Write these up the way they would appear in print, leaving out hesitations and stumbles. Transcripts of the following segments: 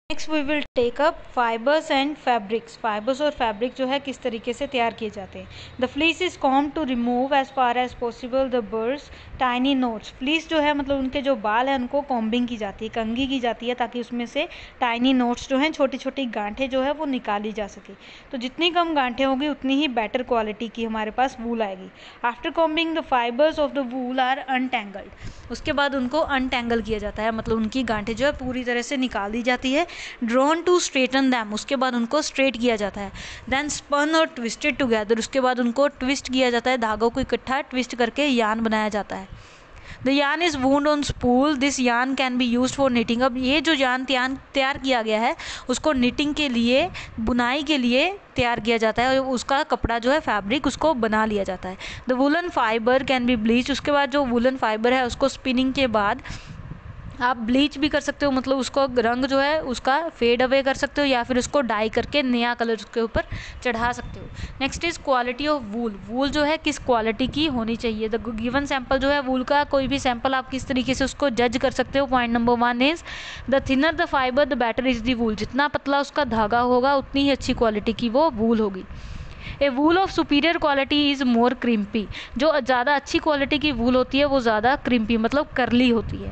Next we will take up fibres and fabrics. Fibres और fabric जो है किस तरीके से तैयार किए जाते हैं। The fleece is comb to remove as far as possible the birds tiny knots. Fleece जो है मतलब उनके जो बाल हैं उनको कॉम्बिंग की जाती है, कंघी की जाती है, ताकि उसमें से टाइनी नोट्स जो हैं, छोटी छोटी गांठें जो है वो निकाली जा सके। तो जितनी कम गांठें होगी उतनी ही बेटर क्वालिटी की हमारे पास वूल आएगी। After combing the fibres of the wool are untangled. उसके बाद उनको अनटेंगल किया जाता है, मतलब उनकी गांठें जो है पूरी तरह से निकाल दी जाती है। ड्रॉन टू स्ट्रेटन दैम, उसके बाद उनको स्ट्रेट किया जाता है। देन स्पन और ट्विस्टेड टुगेदर, उसके बाद उनको ट्विस्ट किया जाता है, धागों को इकट्ठा ट्विस्ट करके यान बनाया जाता है। The yarn is wound on spool, this yarn can be use for knitting. अब ये जो यान तैयार किया गया है उसको निटिंग के लिए, बुनाई के लिए तैयार किया जाता है, और उसका कपड़ा जो है फैब्रिक उसको बना लिया जाता है। The woollen fibre can be bleach, उसके बाद जो वुलन फाइबर है उसको स्पिनिंग के बाद आप ब्लीच भी कर सकते हो, मतलब उसको रंग जो है उसका फेड अवे कर सकते हो, या फिर उसको डाई करके नया कलर उसके ऊपर चढ़ा सकते हो। Next is quality of wool. Wool जो है किस क्वालिटी की होनी चाहिए। द गिवन सैंपल जो है वूल का, कोई भी सैंपल आप किस तरीके से उसको जज कर सकते हो। Point number 1 is the thinner the fibre the better is the wool. जितना पतला उसका धागा होगा उतनी ही अच्छी क्वालिटी की वो वूल होगी। A wool of superior quality is more crimpy. जो ज़्यादा अच्छी क्वालिटी की वूल होती है वो ज़्यादा क्रिम्पी मतलब करली होती है।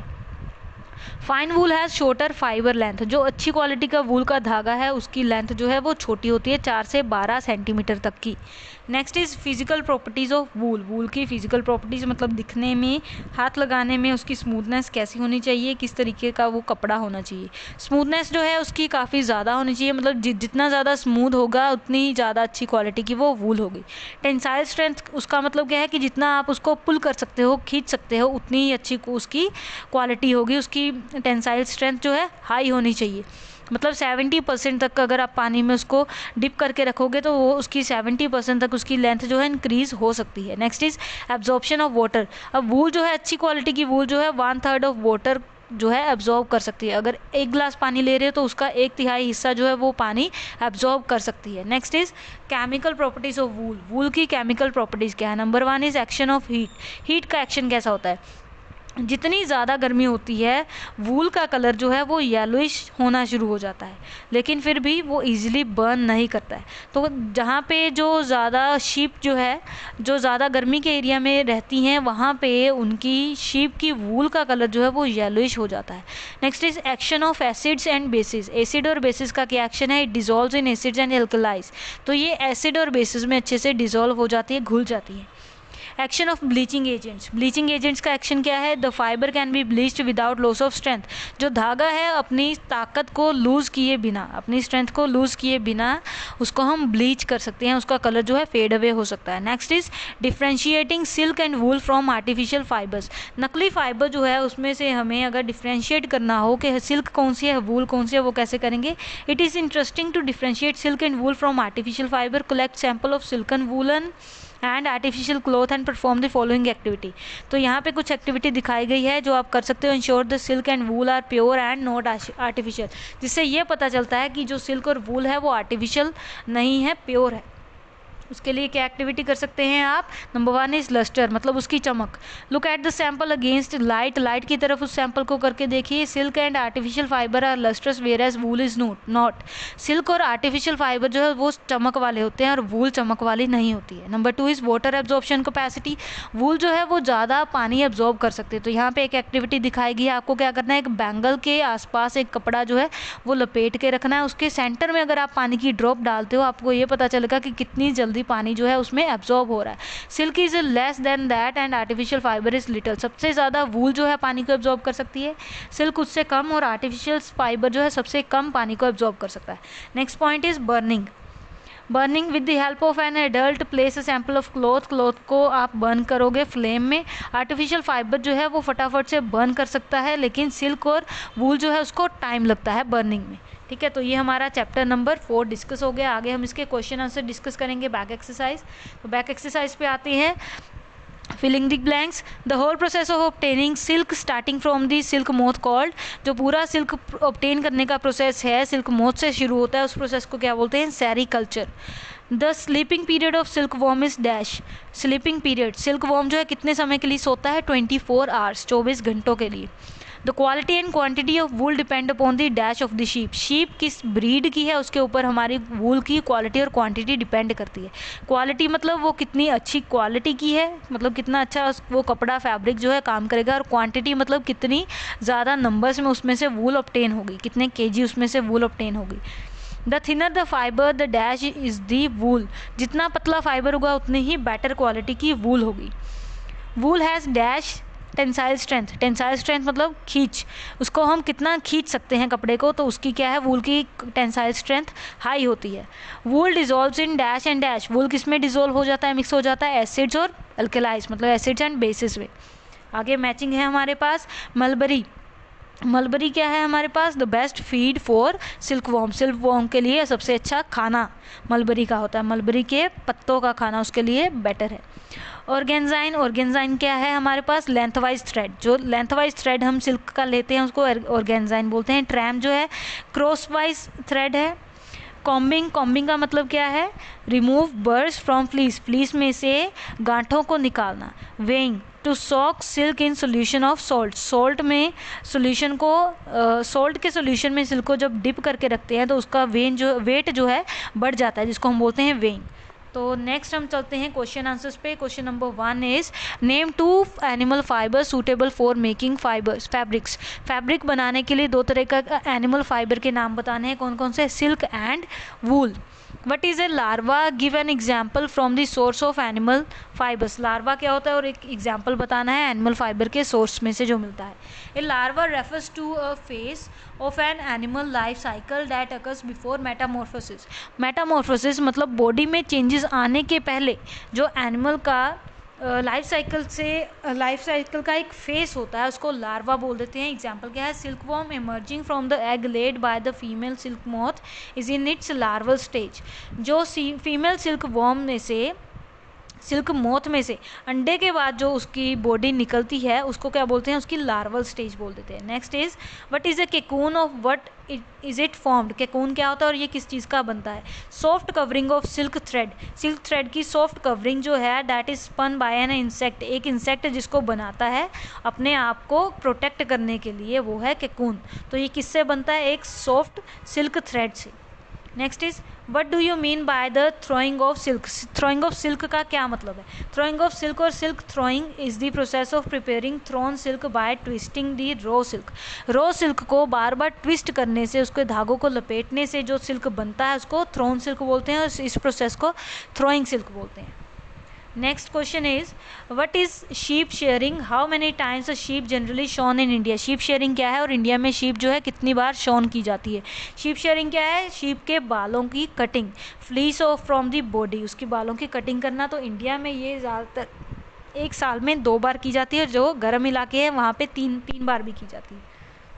Fine wool has shorter fibre length. जो अच्छी क्वालिटी का वूल का धागा है उसकी लेंथ जो है वो छोटी होती है, 4 से 12 सेंटीमीटर तक की। Next is physical properties of wool. Wool की फिजिकल प्रॉपर्टीज़ मतलब दिखने में, हाथ लगाने में उसकी स्मूथनेस कैसी होनी चाहिए, किस तरीके का वो कपड़ा होना चाहिए। स्मूथनेस जो है उसकी काफ़ी ज़्यादा होनी चाहिए, मतलब जितना ज़्यादा स्मूथ होगा उतनी ही ज़्यादा अच्छी क्वालिटी की वो वूल होगी। टेंसाइल स्ट्रेंथ, उसका मतलब क्या है कि जितना आप उसको पुल कर सकते हो, खींच सकते हो, उतनी ही अच्छी उसकी क्वालिटी होगी। उसकी टेंसाइल स्ट्रेंथ जो है हाई होनी चाहिए, मतलब 70% तक अगर आप पानी में उसको डिप करके रखोगे तो वो उसकी 70% तक उसकी लेंथ जो है इंक्रीज हो सकती है। Next is absorption of water. अब वूल जो है, अच्छी क्वालिटी की वूल जो है 1/3 ऑफ वाटर जो है एब्जॉर्ब कर सकती है। अगर 1 गिलास पानी ले रहे हो तो उसका 1/3 हिस्सा जो है वो पानी एब्जॉर्ब कर सकती है। Next is chemical properties of wool. Wool की केमिकल प्रॉपर्टीज क्या है। Number 1 is action of heat. Heat का एक्शन कैसा होता है। जितनी ज़्यादा गर्मी होती है वूल का कलर जो है वो येलोइश होना शुरू हो जाता है, लेकिन फिर भी वो इजीली बर्न नहीं करता है। तो जहाँ पे जो ज़्यादा शीप जो है, जो ज़्यादा गर्मी के एरिया में रहती हैं, वहाँ पे उनकी शीप की वूल का कलर जो है वो येलोइश हो जाता है। Next is action of acids and basis. Acid और बेसिस का क्या एक्शन है। It dissolves in acids and alkalis. तो ये एसिड और बेसिस में अच्छे से डिजॉल्व हो जाती है, घुल जाती है। Action of bleaching agents. Bleaching agents का एक्शन क्या है। The fibre can be bleached without loss of strength. जो धागा है अपनी ताकत को लूज़ किए बिना, अपनी स्ट्रेंथ को लूज़ किए बिना उसको हम ब्लीच कर सकते हैं, उसका कलर जो है फेड अवे हो सकता है। Next is differentiating silk and wool from artificial fibres. नकली फाइबर जो है उसमें से हमें अगर डिफ्रेंशिएट करना हो कि सिल्क कौन सी है, वूल कौन सी है, वो कैसे करेंगे। It is interesting to differentiate silk and wool from artificial fibre. Collect sample of silken woollen and artificial cloth and perform the following activity. तो यहाँ पे कुछ एक्टिविटी दिखाई गई है जो आप कर सकते हो। Ensure the silk and wool are pure and not artificial. जिससे ये पता चलता है कि जो सिल्क और वूल है वो आर्टिफिशियल नहीं है, प्योर है। उसके लिए क्या एक्टिविटी कर सकते हैं आप। नंबर 1 इज लस्टर, मतलब उसकी चमक। Look at the sample against light. Light की तरफ उस सैंपल को करके देखिए। Silk and artificial fibre are lustres where as wool is not. Silk और आर्टिफिशियल फाइबर जो है वो चमक वाले होते हैं और वूल चमक वाली नहीं होती है। Number 2 is water absorption capacity. Wool जो है वो ज़्यादा पानी एब्जॉर्ब कर सकते हैं। तो यहाँ पे एक एक्टिविटी दिखाई गई है, आपको क्या करना है। एक बैंगल के आसपास एक कपड़ा जो है वो लपेट के रखना है। उसके सेंटर में अगर आप पानी की ड्रॉप डालते हो आपको ये पता चलेगा कि कितनी जल्दी पानी जो है उसमें एब्जॉर्ब हो रहा है। Silk is less than that and artificial fibre is little. सबसे ज़्यादा वूल जो है पानी को एब्जॉर्ब कर सकती है, सिल्क उससे कम, और आर्टिफिशियल फाइबर जो है सबसे कम पानी को एब्जॉर्ब कर सकता है। Next point is burning. Burning with the help of an adult place a sample of cloth. Cloth को आप बर्न करोगे फ्लेम में। आर्टिफिशियल फाइबर जो है वो फटाफट से बर्न कर सकता है, लेकिन सिल्क और वूल जो है उसको टाइम लगता है बर्निंग में। ठीक है, तो ये हमारा चैप्टर नंबर 4 डिस्कस हो गया। आगे हम इसके क्वेश्चन आंसर डिस्कस करेंगे बैक एक्सरसाइज। तो बैक एक्सरसाइज पे आते हैं। Filling the blanks. The whole process of obtaining silk starting from the silk moth called. जो पूरा सिल्क ऑब्टेन करने का प्रोसेस है सिल्क मोथ से शुरू होता है, उस प्रोसेस को क्या बोलते हैं। Sericulture. The sleeping period of silk worm is dash. Sleeping period, silk worm जो है कितने समय के लिए सोता है। 24 आवर्स, 24 घंटों के लिए। The quality and quantity of wool depend upon the dash of the sheep. Sheep किस ब्रीड की है उसके ऊपर हमारी वूल की क्वालिटी और क्वांटिटी डिपेंड करती है। क्वालिटी मतलब वो कितनी अच्छी क्वालिटी की है, मतलब कितना अच्छा वो कपड़ा फैब्रिक जो है काम करेगा, और क्वांटिटी मतलब कितनी ज़्यादा नंबर्स में उसमें से वूल ऑब्टेन होगी, कितने केजी उसमें से वूल ऑब्टेन होगी। The thinner the fibre the dash is the wool. जितना पतला फाइबर होगा उतनी ही बेटर क्वालिटी की वूल होगी। Wool has dash tensile strength. Tensile strength मतलब खींच, उसको हम कितना खींच सकते हैं कपड़े को, तो उसकी क्या है, वूल की टेंसाइल स्ट्रेंथ हाई होती है। Wool dissolves in dash and dash. Wool किस में डिजोल्व हो जाता है, मिक्स हो जाता है, एसिड्स और अल्कलाइज मतलब एसिड्स एंड बेसिस में। आगे मैचिंग है हमारे पास मलबरी। मलबरी क्या है हमारे पास, the best feed for silk worm. Silk worm के लिए सबसे अच्छा खाना मलबरी का होता है, मलबरी के पत्तों का खाना उसके लिए बेटर है। ऑर्गेन्जाइन। ऑर्गेन्जाइन क्या है हमारे पास, लेंथवाइज थ्रेड। जो लेंथवाइज थ्रेड हम सिल्क का लेते हैं उसको ऑर्गेन्जाइन बोलते हैं। ट्रैम जो है क्रॉसवाइज थ्रेड है। कॉम्बिंग। कॉम्बिंग का मतलब क्या है, remove birds from fleece. Fleece में से गांठों को निकालना। Weighing, to soak silk in solution of salt. Salt में सोल्यूशन को सॉल्ट के सोल्यूशन में सिल्क को जब डिप करके रखते हैं तो उसका वेट जो है बढ़ जाता है, जिसको हम बोलते हैं वेइंग। तो नेक्स्ट हम चलते हैं क्वेश्चन आंसर्स पे। Question number 1 is name 2 animal fibre suitable for making fibres fabrics. Fabric बनाने के लिए 2 तरह का एनिमल फाइबर के नाम बताने हैं, कौन कौन से, silk and wool. What is a larva, give an example from the source of animal fibres. Larva क्या होता है और एक एग्जाम्पल बताना है एनिमल फाइबर के सोर्स में से जो मिलता है। A larva refers to a phase of an animal life cycle that occurs before metamorphosis. Metamorphosis मतलब बॉडी में चेंजेस आने के पहले जो एनिमल का लाइफ साइकिल का एक फेस होता है उसको लार्वा बोल देते हैं। एग्जाम्पल क्या है, silk worm emerging from the egg laid by the female silk moth is in its larval stage. जो फीमेल सिल्क वॉर्म में से, सिल्क मोथ में से अंडे के बाद जो उसकी बॉडी निकलती है उसको क्या बोलते हैं, उसकी लार्वल स्टेज बोल देते हैं। Next is what is a cocoon of what is it formed. Cocoon क्या होता है और ये किस चीज़ का बनता है। Soft covering of silk thread. Silk thread की सॉफ्ट कवरिंग जो है that is spun by an insect. एक इंसेक्ट जिसको बनाता है अपने आप को प्रोटेक्ट करने के लिए, वो है केकून। तो ये किससे बनता है, एक सॉफ्ट सिल्क थ्रेड से। Next is what do you mean by the throwing of silk. Throwing of silk का क्या मतलब है। थ्रोइंग ऑफ सिल्क और silk throwing is the process of preparing thrown silk by twisting the raw silk. Raw silk को बार बार twist करने से, उसके धागों को लपेटने से जो सिल्क बनता है उसको थ्रोन सिल्क बोलते हैं और इस प्रोसेस को थ्रोइंग सिल्क बोलते हैं। Next question is what is sheep shearing, how many times a sheep generally shorn in India. Sheep shearing क्या है और इंडिया में शीप जो है कितनी बार शॉन की जाती है। शीप शेयरिंग क्या है, शीप के बालों की cutting. Fleece off from the body, उसकी बालों की कटिंग करना। तो इंडिया में ये ज़्यादातर 1 साल में 2 बार की जाती है, जो गर्म इलाके हैं वहाँ पे 3 बार भी की जाती है।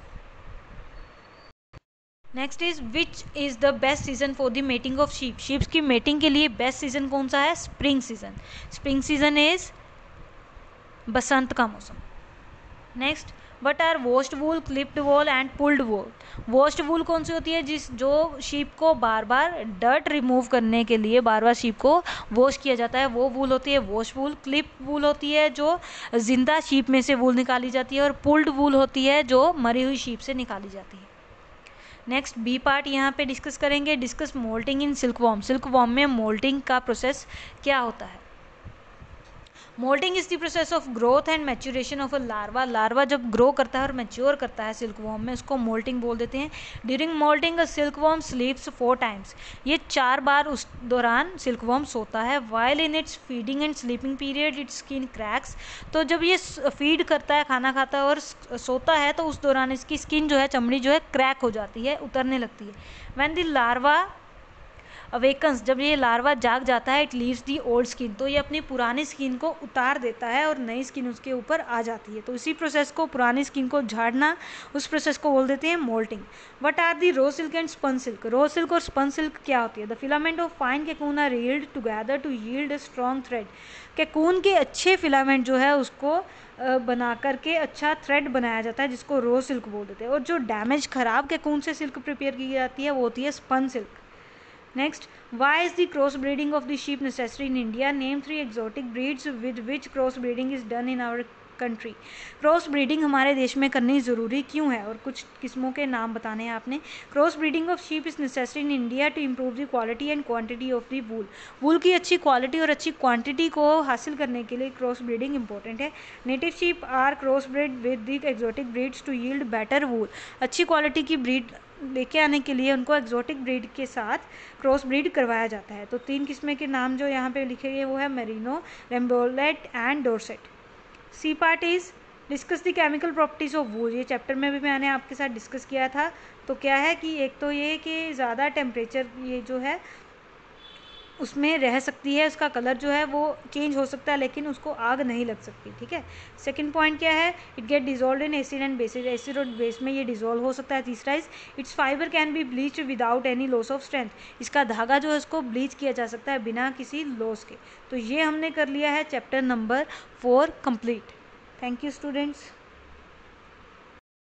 Next is which is the best season for the mating of sheep. Sheeps की मेटिंग के लिए बेस्ट सीजन कौन सा है, spring season. Spring season is बसंत का मौसम। Next what are washed wool, clipped wool and pulled wool. Washed wool कौन सी होती है, जो शीप को बार बार डर्ट रिमूव करने के लिए बार बार शीप को वॉश किया जाता है, वो वूल होती है वॉश वूल। क्लिप वूल होती है जो जिंदा शीप में से वूल निकाली जाती है, और पुल्ड वूल होती है जो मरी हुई शीप से निकाली जाती है। नेक्स्ट बी पार्ट यहाँ पे डिस्कस करेंगे, discuss moulting in silk worm. Silk worm में मोल्टिंग का प्रोसेस क्या होता है। Moulting is the process of growth and maturation of a larva. Larva जब ग्रो करता है और मैच्योर करता है सिल्क वॉर्म में, उसको मोल्टिंग बोल देते हैं। During moulting a silk worm sleeps 4 times. ये 4 बार उस दौरान सिल्क वॉर्म सोता है। While in its feeding and sleeping period its skin cracks. तो जब ये फीड करता है, खाना खाता है और सोता है, तो उस दौरान इसकी स्किन जो है, चमड़ी जो है क्रैक हो जाती है, उतरने लगती है। व्हेन द लार्वा अवेकन्स, जब ये लार्वा जाग जाता है, it leaves the old skin. तो ये अपनी पुरानी स्किन को उतार देता है और नई स्किन उसके ऊपर आ जाती है। तो इसी प्रोसेस को, पुरानी स्किन को झाड़ना, उस प्रोसेस को बोल देते हैं moulting. What are the raw silk and spun silk. Raw silk और स्पन सिल्क क्या होती है। The filament of fine cocoon are yield together to yield a strong thread. Cocoon के अच्छे फिलामेंट जो है उसको बना करके अच्छा थ्रेड बनाया जाता है, जिसको रॉ सिल्क बोल देते हैं। और जो डैमेज, खराब केकून से सिल्क प्रिपेयर की जाती है वो होती है spun silk. Next, why is the crossbreeding of the sheep necessary in India? Name 3 exotic breeds with which crossbreeding is done in our country. Cross breeding हमारे देश में करनी ज़रूरी क्यों है और कुछ किस्मों के नाम बताने हैं आपने। Cross breeding of sheep is necessary in India to improve the quality and quantity of the wool. Wool की अच्छी क्वालिटी और अच्छी क्वांटिटी को हासिल करने के लिए क्रॉस ब्रीडिंग इंपॉर्टेंट है। Native sheep are cross breed with the exotic breeds to yield better wool. अच्छी क्वालिटी की ब्रीड लेके आने के लिए उनको एक्जोटिक ब्रीड के साथ क्रॉस ब्रीड करवाया जाता है। तो 3 किस्में के नाम जो यहाँ पे लिखे गए वो है merino, Rambouillet and Dorset. C part is discuss the chemical properties of wool. ये चैप्टर में भी मैंने आपके साथ डिस्कस किया था। तो क्या है कि एक तो ये कि ज़्यादा टेम्परेचर ये जो है उसमें रह सकती है, उसका कलर जो है वो चेंज हो सकता है लेकिन उसको आग नहीं लग सकती, ठीक है। सेकंड पॉइंट क्या है, it get dissolve in acid and basis, acid और बेस में ये डिजोल्व हो सकता है। तीसरा is its fibre can be bleach without any loss of strength, इसका धागा जो है उसको ब्लीच किया जा सकता है बिना किसी लॉस के। तो ये हमने कर लिया है chapter number 4 complete. Thank you students.